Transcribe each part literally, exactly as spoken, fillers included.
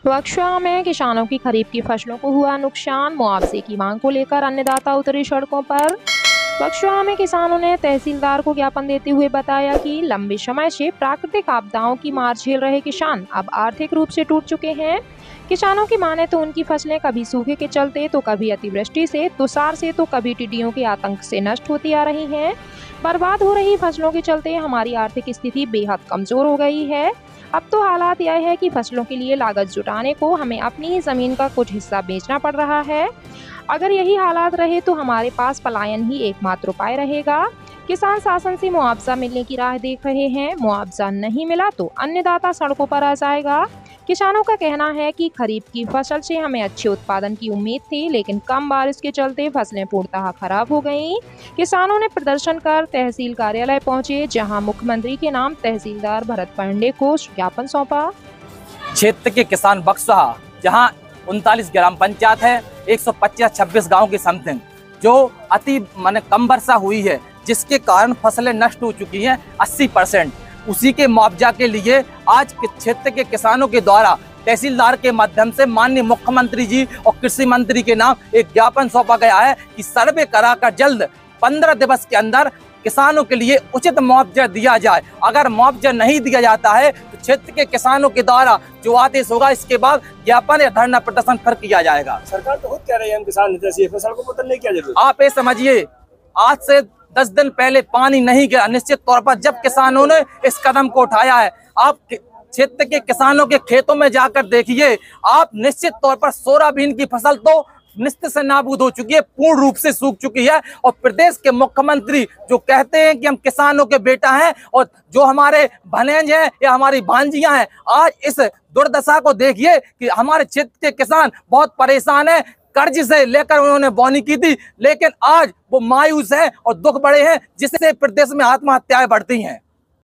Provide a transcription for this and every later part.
बक्सवा में किसानों की खरीफ की फसलों को हुआ नुकसान, मुआवजे की मांग को लेकर अन्नदाता उतरे सड़कों पर। बक्सवा में किसानों ने तहसीलदार को ज्ञापन देते हुए बताया कि लंबे समय से प्राकृतिक आपदाओं की मार झेल रहे किसान अब आर्थिक रूप से टूट चुके हैं। किसानों की माने तो उनकी फसलें कभी सूखे के चलते, तो कभी अतिवृष्टि से, तुषार से, तो कभी टिड्डियों के आतंक से नष्ट होती आ रही हैं। बर्बाद हो रही फसलों के चलते हमारी आर्थिक स्थिति बेहद कमजोर हो गई है। अब तो हालात यह है कि फसलों के लिए लागत जुटाने को हमें अपनी ही जमीन का कुछ हिस्सा बेचना पड़ रहा है। अगर यही हालात रहे तो हमारे पास पलायन ही एकमात्र उपाय रहेगा। किसान शासन से मुआवजा मिलने की राह देख रहे हैं। मुआवजा नहीं मिला तो अन्नदाता सड़कों पर आ जाएगा। किसानों का कहना है कि खरीफ की फसल से हमें अच्छे उत्पादन की उम्मीद थी, लेकिन कम बारिश के चलते फसलें पूर्णतः खराब हो गईं। किसानों ने प्रदर्शन कर तहसील कार्यालय पहुंचे, जहां मुख्यमंत्री के नाम तहसीलदार भरत पांडे को ज्ञापन सौंपा। क्षेत्र के किसान बक्सवा, जहां उनतालीस ग्राम पंचायत है, एक सौ पच्चीस छब्बीस गाँव की समथिंग, जो अति माने कम वर्षा हुई है, जिसके कारण फसलें नष्ट हो चुकी हैं अस्सी परसेंट। उसी के मुआवजा के लिए आज के क्षेत्र के किसानों के द्वारा तहसीलदार के माध्यम से माननीय मुख्यमंत्री जी और कृषि मंत्री के नाम एक ज्ञापन सौंपा गया है कि सर्वे कराकर जल्द पंद्रह दिवस के अंदर किसानों के लिए उचित मुआवजा दिया जाए। अगर मुआवजा नहीं दिया जाता है तो क्षेत्र के किसानों के द्वारा जो आदेश होगा, इसके बाद ज्ञापन या धरना प्रदर्शन फिर किया जाएगा। सरकार तो खुद कह रही है हम किसान फसल को बदलने की क्या जरूरत। आप ये समझिए, आज से दस दिन पहले पानी नहीं गया, निश्चित तौर पर जब किसानों ने इस कदम को उठाया है। आप क्षेत्र के किसानों के खेतों में जाकर देखिए, आप निश्चित तौर पर सोयाबीन की फसल तो निश्चित से नाबूद हो चुकी है, पूर्ण रूप से सूख चुकी है। और प्रदेश के मुख्यमंत्री जो कहते हैं कि हम किसानों के बेटा हैं और जो हमारे भनेज हैं या हमारी भांजियां हैं, आज इस दुर्दशा को देखिए कि हमारे क्षेत्र के किसान बहुत परेशान हैं। कर्ज से लेकर उन्होंने बोनी की थी, लेकिन आज वो मायूस हैं और दुख बड़े हैं, जिससे प्रदेश में आत्महत्याएं बढ़ती हैं।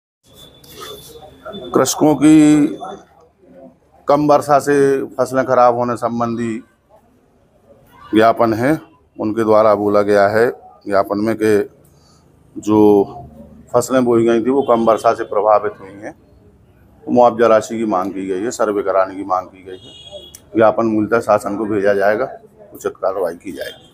कृषकों की कम वर्षा से फसलें खराब होने संबंधी ज्ञापन है। उनके द्वारा बोला गया है ज्ञापन में कि जो फसलें बोई गई थी वो कम वर्षा से प्रभावित हुई हैं, मुआवजा राशि की मांग की गई है, सर्वे कराने की मांग की गई है। ज्ञापन मूलतः शासन को भेजा जाएगा, उचित कार्रवाई की जाएगी।